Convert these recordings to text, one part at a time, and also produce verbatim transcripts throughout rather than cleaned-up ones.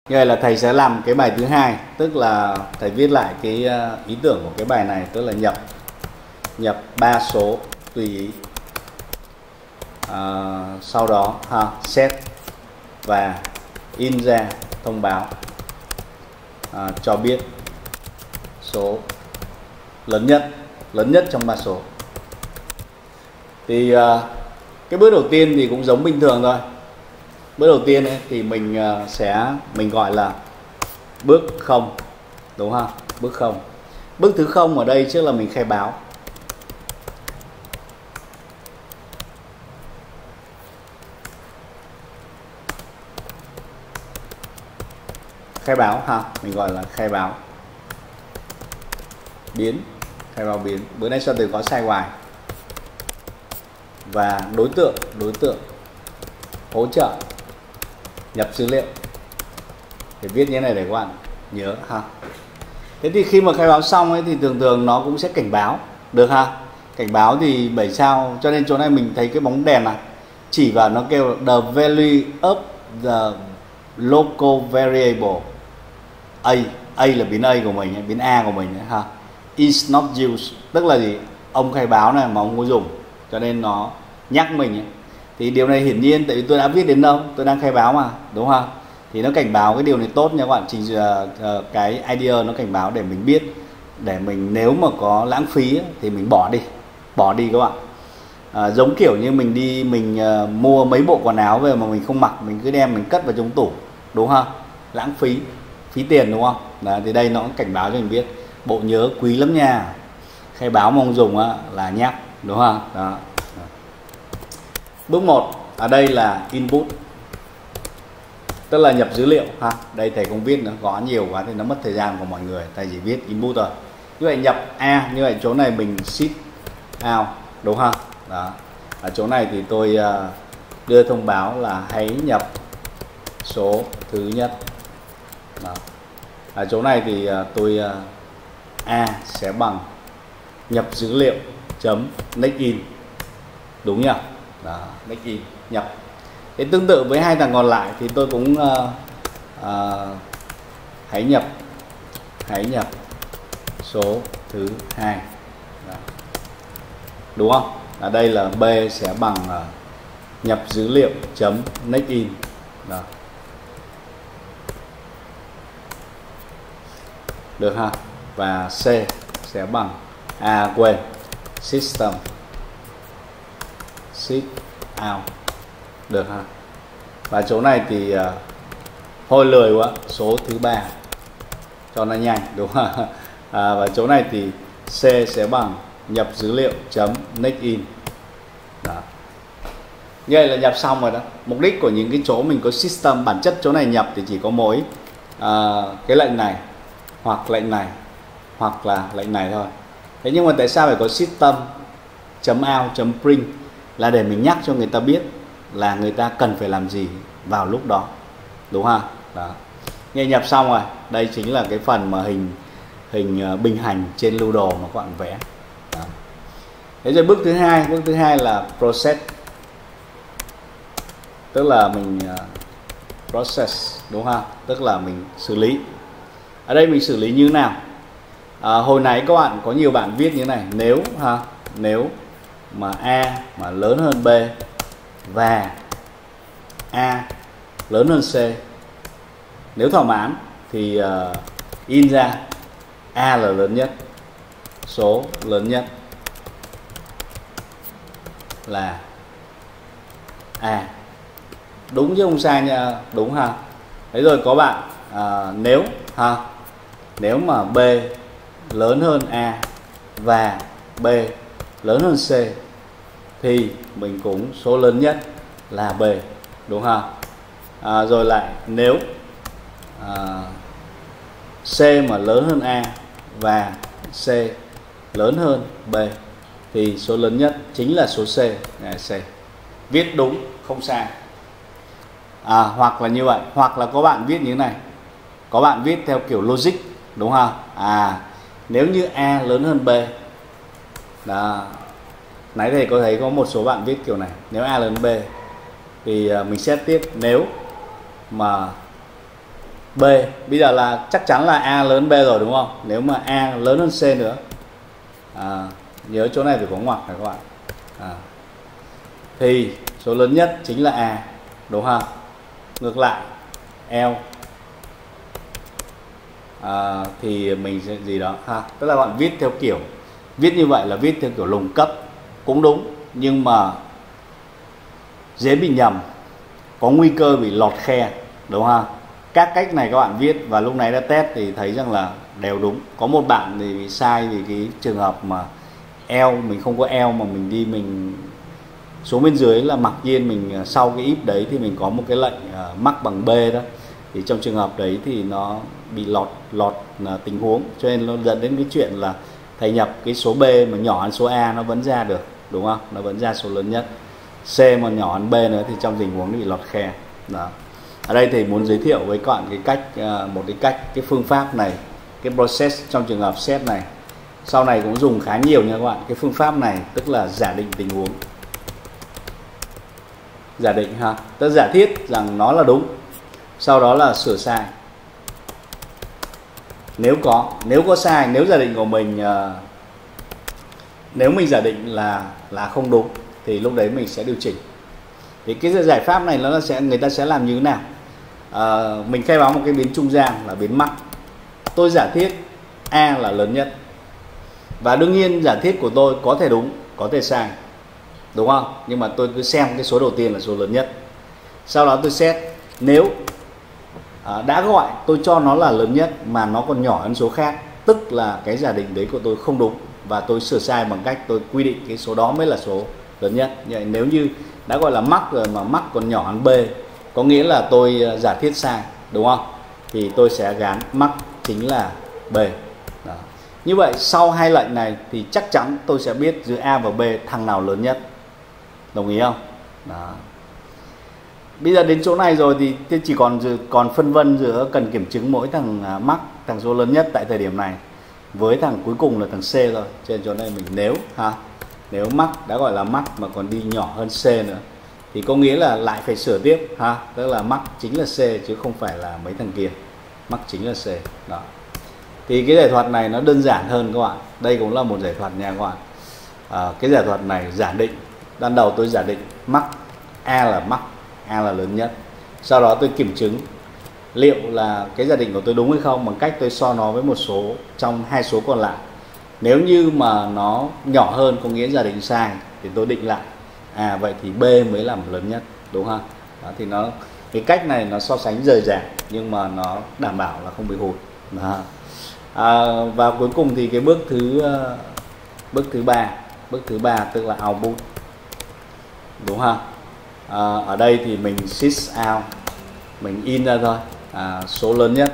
Như vậy là thầy sẽ làm cái bài thứ hai, tức là thầy viết lại cái ý tưởng của cái bài này, tức là nhập nhập ba số tùy ý. À, sau đó ha, set và in ra thông báo à, cho biết số lớn nhất lớn nhất trong ba số. Thì à, cái bước đầu tiên thì cũng giống bình thường thôi. Bước đầu tiên ấy, thì mình à, sẽ mình gọi là bước không, đúng không? Bước không. Bước thứ không ở đây trước là mình khai báo. Khai báo ha, mình gọi là khai báo biến, khai báo biến. Bữa nay sao từ có sai hoài. Và đối tượng đối tượng hỗ trợ nhập dữ liệu, để viết như thế này để các bạn nhớ ha. Thế thì khi mà khai báo xong ấy thì thường thường nó cũng sẽ cảnh báo được ha. Cảnh báo thì bảy sao, cho nên chỗ này mình thấy cái bóng đèn này chỉ vào nó kêu the value of the local variable a, a là biến a của mình, biến a của mình ha, is not used, tức là gì, ông khai báo này mà ông có dùng, cho nên nó nhắc mình ấy. Thì điều này hiển nhiên tại vì tôi đã viết đến đâu, tôi đang khai báo mà, đúng không? Thì nó cảnh báo cái điều này tốt nha các bạn. Trình uh, cái idea nó cảnh báo để mình biết, để mình nếu mà có lãng phí ấy, thì mình bỏ đi, bỏ đi các bạn. À, giống kiểu như mình đi mình uh, mua mấy bộ quần áo về mà mình không mặc, mình cứ đem mình cất vào trong tủ, đúng không? Lãng phí, phí tiền, đúng không? Đó, thì đây nó cũng cảnh báo cho mình biết bộ nhớ quý lắm nha, khai báo mà không dùng á, là nhắc, đúng không? Đó. Bước một ở đây là input, tức là nhập dữ liệu ha. Đây thầy không viết nữa, gõ nhiều quá thì nó mất thời gian của mọi người, thầy chỉ viết input thôi. Như vậy nhập a, như vậy chỗ này mình shift out, đúng không? Đó. Ở chỗ này thì tôi uh, đưa thông báo là hãy nhập số thứ nhất. Đó. Ở chỗ này thì uh, tôi uh, a sẽ bằng nhập dữ liệu chấm next in, đúng nhỉ? Đó, next in, nhập. Thế tương tự với hai thằng còn lại thì tôi cũng uh, uh, hãy nhập hãy nhập số thứ hai. Đó. Đúng không? Ở đây là B sẽ bằng uh, nhập dữ liệu chấm next in. Đó. Được ha? Và C sẽ bằng à quên system shift out. Được ha? Và chỗ này thì uh, thôi lười quá, số thứ ba cho nó nhanh, đúng không? À, và chỗ này thì C sẽ bằng nhập dữ liệu chấm next in. Đó. Như vậy là nhập xong rồi đó. Mục đích của những cái chỗ mình có system, bản chất chỗ này nhập thì chỉ có mỗi uh, cái lệnh này, hoặc lệnh này, hoặc là lệnh này thôi. Thế nhưng mà tại sao phải có system chấm out chấm print, là để mình nhắc cho người ta biết là người ta cần phải làm gì vào lúc đó, đúng không? Đó. Nghe nhập xong rồi, đây chính là cái phần mà hình hình bình hành trên lưu đồ mà các bạn vẽ. Đó. Thế rồi bước thứ hai, bước thứ hai là process, tức là mình uh, process, đúng không? Tức là mình xử lý. Ở đây mình xử lý như thế nào? À, hồi nãy các bạn có nhiều bạn viết như thế này, nếu ha, nếu mà A mà lớn hơn B và A lớn hơn C, nếu thỏa mãn thì uh, in ra A là lớn nhất, số lớn nhất là A. Đúng chứ không sai nha, đúng ha. Thế rồi có bạn uh, nếu ha, nếu mà B lớn hơn A và B lớn hơn C thì mình cũng số lớn nhất là B, đúng không? À, rồi lại nếu à, C mà lớn hơn A và C lớn hơn B thì số lớn nhất chính là số C. Này, C viết đúng không sai. À, hoặc là như vậy, hoặc là có bạn viết như thế này, có bạn viết theo kiểu logic, đúng không? À, nếu như A lớn hơn B, đó, nãy thầy có thấy có một số bạn viết kiểu này, nếu A lớn B thì mình xét tiếp, nếu mà B. Bây giờ là chắc chắn là A lớn B rồi đúng không? Nếu mà A lớn hơn C nữa, à, nhớ chỗ này phải có ngoặc này các bạn, à, thì số lớn nhất chính là A, đúng không? Ngược lại L, à, thì mình sẽ gì đó ha, tức là bạn viết theo kiểu viết như vậy là viết theo kiểu lùng cấp cũng đúng, nhưng mà dễ bị nhầm, có nguy cơ bị lọt khe, đúng không? Các cách này các bạn viết và lúc nãy đã test thì thấy rằng là đều đúng. Có một bạn thì bị sai vì cái trường hợp mà L mình không có L mà mình đi mình xuống bên dưới là mặc nhiên mình sau cái if đấy thì mình có một cái lệnh uh, mắc bằng B đó, thì trong trường hợp đấy thì nó bị lọt lọt uh, tình huống, cho nên nó dẫn đến cái chuyện là thầy nhập cái số B mà nhỏ hơn số A nó vẫn ra được, đúng không? Nó vẫn ra số lớn nhất. C mà nhỏ hơn B nữa thì trong tình huống bị lọt khe đó. Ở đây thì muốn giới thiệu với các bạn cái cách uh, một cái cách cái phương pháp này, cái process trong trường hợp set này sau này cũng dùng khá nhiều nha các bạn. Cái phương pháp này tức là giả định tình huống, giả định ha, tức giả thiết rằng nó là đúng, sau đó là sửa sai nếu có nếu có sai. Nếu giả định của mình uh, nếu mình giả định là là không đúng thì lúc đấy mình sẽ điều chỉnh. Thì cái giải pháp này nó sẽ người ta sẽ làm như thế nào? À, mình khai báo một cái biến trung gian là biến mắc. Tôi giả thiết A là lớn nhất, và đương nhiên giả thiết của tôi có thể đúng có thể sai, đúng không? Nhưng mà tôi cứ xem cái số đầu tiên là số lớn nhất, sau đó tôi xét nếu à, đã gọi tôi cho nó là lớn nhất mà nó còn nhỏ hơn số khác, tức là cái giả định đấy của tôi không đúng, và tôi sửa sai bằng cách tôi quy định cái số đó mới là số lớn nhất. Vậy nếu như đã gọi là mắc rồi mà mắc còn nhỏ hơn B, có nghĩa là tôi giả thiết sai, đúng không? Thì tôi sẽ gán mắc chính là B đó. Như vậy sau hai lệnh này thì chắc chắn tôi sẽ biết giữa A và B thằng nào lớn nhất, đồng ý không? Đó. Bây giờ đến chỗ này rồi thì chỉ còn còn phân vân giữa cần kiểm chứng mỗi thằng mắc, thằng số lớn nhất tại thời điểm này với thằng cuối cùng là thằng C rồi. Trên chỗ này mình nếu ha, nếu mắc đã gọi là mắc mà còn đi nhỏ hơn C nữa thì có nghĩa là lại phải sửa tiếp ha, tức là mắc chính là C chứ không phải là mấy thằng kia, mắc chính là C đó. Thì cái giải thuật này nó đơn giản hơn các bạn, đây cũng là một giải thuật nha các bạn. À, cái giải thuật này giả định, ban đầu tôi giả định mắc A là mắc, A là lớn nhất, sau đó tôi kiểm chứng liệu là cái giả định của tôi đúng hay không bằng cách tôi so nó với một số trong hai số còn lại. Nếu như mà nó nhỏ hơn có nghĩa giả định sai thì tôi định lại, à vậy thì B mới là lớn nhất, đúng không? Đó, thì nó cái cách này nó so sánh rời rạc nhưng mà nó đảm bảo là không bị hụt. À, và cuối cùng thì cái bước thứ bước thứ ba bước thứ ba tức là output, đúng không? À, ở đây thì mình sys out, mình in ra thôi, à, số lớn nhất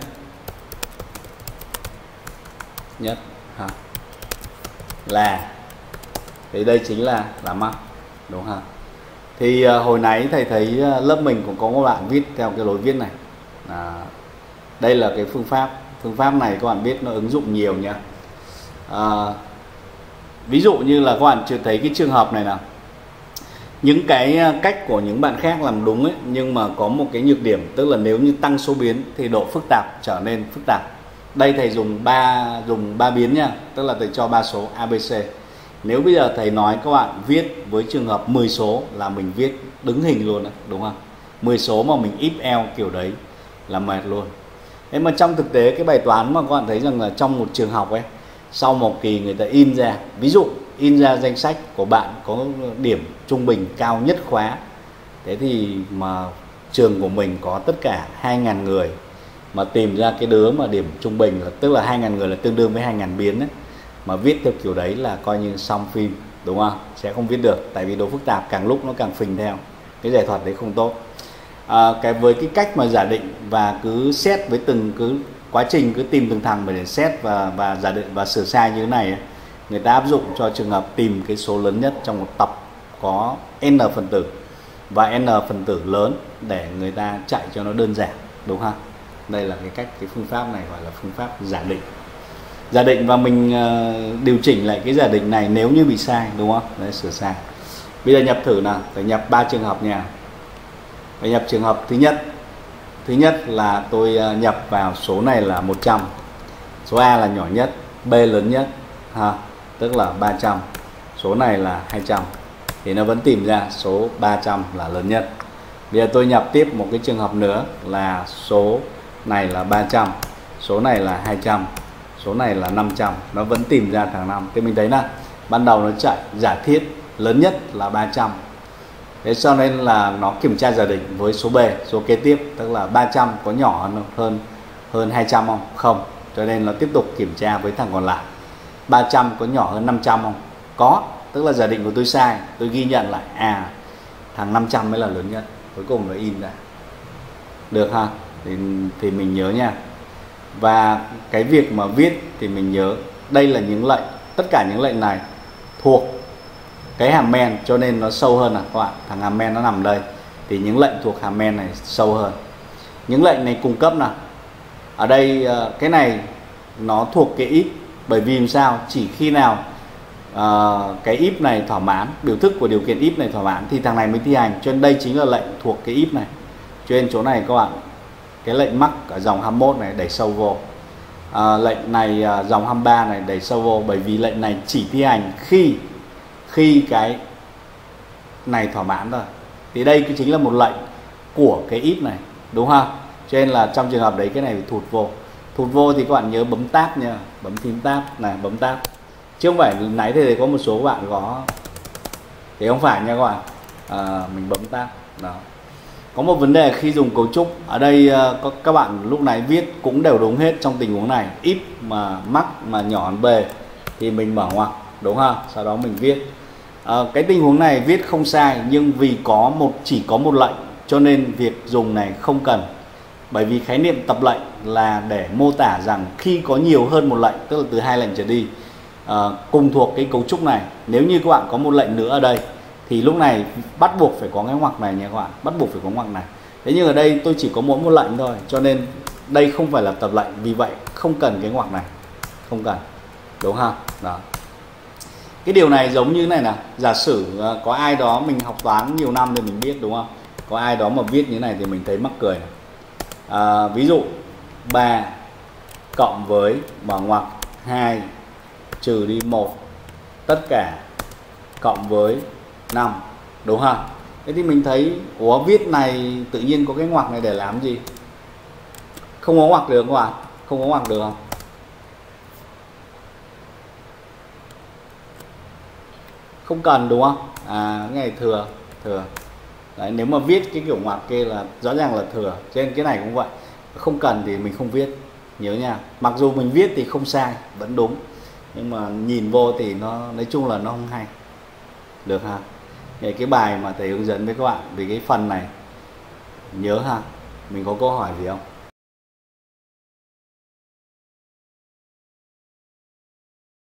nhất ha, là thì đây chính là là mắc, đúng không? Thì uh, hồi nãy thầy thấy uh, lớp mình cũng có một bạn viết theo cái lối viết này, à, đây là cái phương pháp phương pháp này các bạn biết nó ứng dụng nhiều nhá. À, ví dụ như là các bạn chưa thấy cái trường hợp này nào, những cái cách của những bạn khác làm đúng ấy, nhưng mà có một cái nhược điểm, tức là nếu như tăng số biến thì độ phức tạp trở nên phức tạp. Đây thầy dùng ba dùng ba biến nha, tức là thầy cho ba số A B C. Nếu bây giờ thầy nói các bạn viết với trường hợp mười số là mình viết đứng hình luôn đấy, đúng không? mười số mà mình if L kiểu đấy là mệt luôn. Thế mà trong thực tế cái bài toán mà các bạn thấy rằng là trong một trường học ấy, sau một kỳ người ta in ra, ví dụ in ra danh sách của bạn có điểm trung bình cao nhất khóa, thế thì mà trường của mình có tất cả hai nghìn người mà tìm ra cái đứa mà điểm trung bình là, tức là hai nghìn người là tương đương với hai nghìn biến ấy, mà viết theo kiểu đấy là coi như xong phim, đúng không? Sẽ không viết được, tại vì độ phức tạp càng lúc nó càng phình theo, cái giải thuật đấy không tốt. À, cái với cái cách mà giả định và cứ xét với từng cứ quá trình cứ tìm từng thằng để xét và và giả định và sửa sai như thế này ấy, người ta áp dụng cho trường hợp tìm cái số lớn nhất trong một tập có n phần tử và n phần tử lớn để người ta chạy cho nó đơn giản, đúng không? Đây là cái cách, cái phương pháp này gọi là phương pháp giả định. Giả định và mình uh, điều chỉnh lại cái giả định này nếu như bị sai, đúng không? Đấy, sửa sai. Bây giờ nhập thử nào, phải nhập ba trường hợp nha. Phải nhập trường hợp thứ nhất Thứ nhất là tôi nhập vào số này là một trăm, số A là nhỏ nhất, B lớn nhất ha, tức là ba trăm, số này là hai trăm, thì nó vẫn tìm ra số ba trăm là lớn nhất. Bây giờ tôi nhập tiếp một cái trường hợp nữa là số này là ba trăm, số này là hai trăm, số này là năm trăm, nó vẫn tìm ra thằng năm. Thì mình thấy là ban đầu nó chạy giả thiết lớn nhất là ba trăm. Thế cho nên là nó kiểm tra giả định với số B, số kế tiếp, tức là ba trăm có nhỏ hơn hơn, hơn hai trăm không? Không. Cho nên nó tiếp tục kiểm tra với thằng còn lại. ba trăm có nhỏ hơn năm trăm không? Có. Tức là giả định của tôi sai. Tôi ghi nhận lại à thằng năm trăm mới là lớn nhất. Cuối cùng nó in ra. Được ha? Thì, thì mình nhớ nha. Và cái việc mà viết thì mình nhớ đây là những lệnh, tất cả những lệnh này thuộc cái hàm main, cho nên nó sâu hơn à các bạn. Thằng hàm main nó nằm đây, thì những lệnh thuộc hàm main này sâu hơn. Những lệnh này cung cấp nào. Ở đây cái này nó thuộc cái if, bởi vì làm sao? Chỉ khi nào uh, cái if này thỏa mãn, biểu thức của điều kiện if này thỏa mãn thì thằng này mới thi hành. Cho nên đây chính là lệnh thuộc cái if này. Cho nên chỗ này các bạn, cái lệnh mắc ở dòng hai mươi mốt này đẩy sâu vô, uh, lệnh này uh, dòng hai mươi ba này đẩy sâu vô, bởi vì lệnh này chỉ thi hành khi khi cái này thỏa mãn rồi. Thì đây chính là một lệnh của cái if này, đúng không? Cho nên là trong trường hợp đấy cái này phải thụt vô. Thụt vô thì các bạn nhớ bấm tab nha, bấm phím tab này, bấm tab. Chứ không phải nãy thì có một số các bạn có thì không phải nha các bạn. À, mình bấm tab. Đó. Có một vấn đề khi dùng cấu trúc ở đây, có các bạn lúc nãy viết cũng đều đúng hết trong tình huống này. If mà mắc mà nhỏ hơn B thì mình mở ngoặc, đúng không? Sau đó mình viết. À, cái tình huống này viết không sai, nhưng vì có một chỉ có một lệnh cho nên việc dùng này không cần. Bởi vì khái niệm tập lệnh là để mô tả rằng khi có nhiều hơn một lệnh, tức là từ hai lệnh trở đi, à, cùng thuộc cái cấu trúc này, nếu như các bạn có một lệnh nữa ở đây thì lúc này bắt buộc phải có cái ngoặc này nha các bạn, bắt buộc phải có ngoặc này. Thế nhưng ở đây tôi chỉ có mỗi một lệnh thôi, cho nên đây không phải là tập lệnh, vì vậy không cần cái ngoặc này, không cần, đúng không? Đó. Cái điều này giống như này nè, giả sử có ai đó, mình học toán nhiều năm thì mình biết, đúng không? Có ai đó mà viết như này thì mình thấy mắc cười này. À, ví dụ ba cộng với mở ngoặc hai trừ đi một tất cả cộng với năm, đúng không? Thế thì mình thấy ủa viết này tự nhiên có cái ngoặc này để làm gì? Không có ngoặc được không ạ? Không có ngoặc được không? Không cần, đúng không? À, cái này thừa, thừa. Đấy, nếu mà viết cái kiểu ngoặc kia là rõ ràng là thừa. Cho nên cái này cũng vậy. Không cần thì mình không viết. Nhớ nha. Mặc dù mình viết thì không sai, vẫn đúng. Nhưng mà nhìn vô thì nó nói chung là nó không hay. Được ha? Vậy cái bài mà thầy hướng dẫn với các bạn về cái phần này nhớ ha. Mình có câu hỏi gì không?